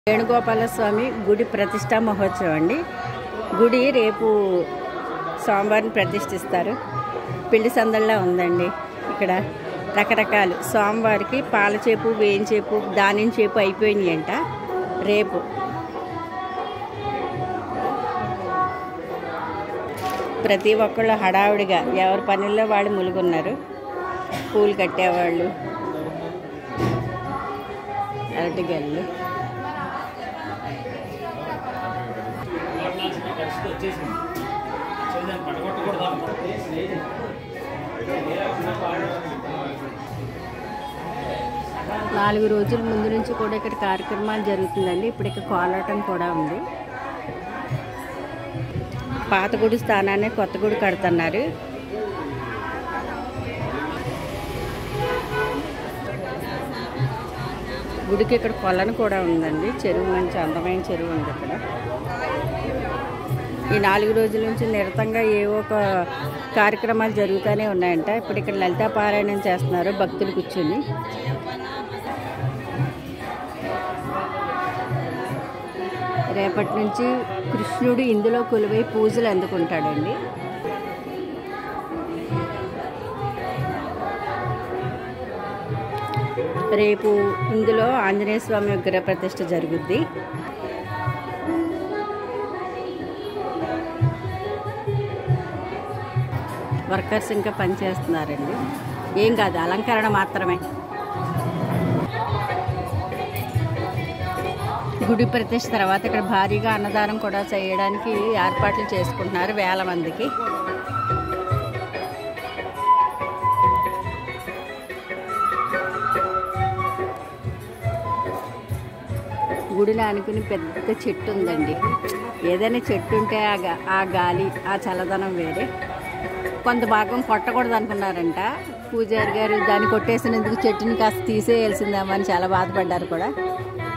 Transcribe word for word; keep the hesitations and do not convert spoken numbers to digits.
వేణుగోపాల స్వామి గుడి ప్రతిష్టా మహోత్సవం అండి. గుడి రేపు సోమవారం ప్రతిష్ఠిస్తారు. పెళ్లి సందడిలా ఉందండి. ఇక్కడ రకరకాలు సోమవారికి పాలచేపు, వేయించేపు, దానిం చేపు అయిపోయినాయి అంట. రేపు ప్రతి ఒక్కళ్ళు హడావుడిగా ఎవరి పనుల్లో వాళ్ళు ములుగున్నారు. పూలు కట్టేవాళ్ళు, అరటిగళ్ళు, నాలుగు రోజుల ముందు నుంచి కూడా ఇక్కడ కార్యక్రమాలు జరుగుతుందండి. ఇప్పుడు ఇక్కడ కోలాటం కూడా ఉంది. పాత గుడి స్థానాన్ని కొత్త గుడి కడుతున్నారు. గుడికి ఇక్కడ కొలను కూడా ఉందండి. చెరువు, మంచి అందమైన చెరువు ఉంది ఇక్కడ. ఈ నాలుగు రోజుల నుంచి నిరతంగా ఏవో ఒక కార్యక్రమాలు జరుగుతూనే ఉన్నాయంట. ఇప్పుడు ఇక్కడ లలితా పారాయణం చేస్తున్నారు భక్తులు కూర్చుని. రేపటి నుంచి కృష్ణుడు ఇందులో కొలువై పూజలు అందుకుంటాడండి. రేపు ఇందులో ఆంజనేయ స్వామి విగ్రహ ప్రతిష్ఠ జరుగుద్ది. వర్కర్స్ ఇంకా పనిచేస్తున్నారండి. ఏం కాదు, అలంకరణ మాత్రమే. గుడి ప్రతిష్ఠ తర్వాత ఇక్కడ భారీగా అన్నదానం కూడా చేయడానికి ఏర్పాట్లు చేసుకుంటున్నారు వేల మందికి. గుడిని అనుకుని పెద్ద చెట్టు ఉందండి. ఏదైనా చెట్టు ఉంటే ఆ గాలి, ఆ చల్లదనం వేరే. కొంత భాగం కొట్టకూడదు అనుకున్నారంట పూజారి గారు. దాన్ని కొట్టేసినందుకు చెట్టుని కాస్త తీసేయాల్సిందేమని చాలా బాధపడ్డారు కూడా.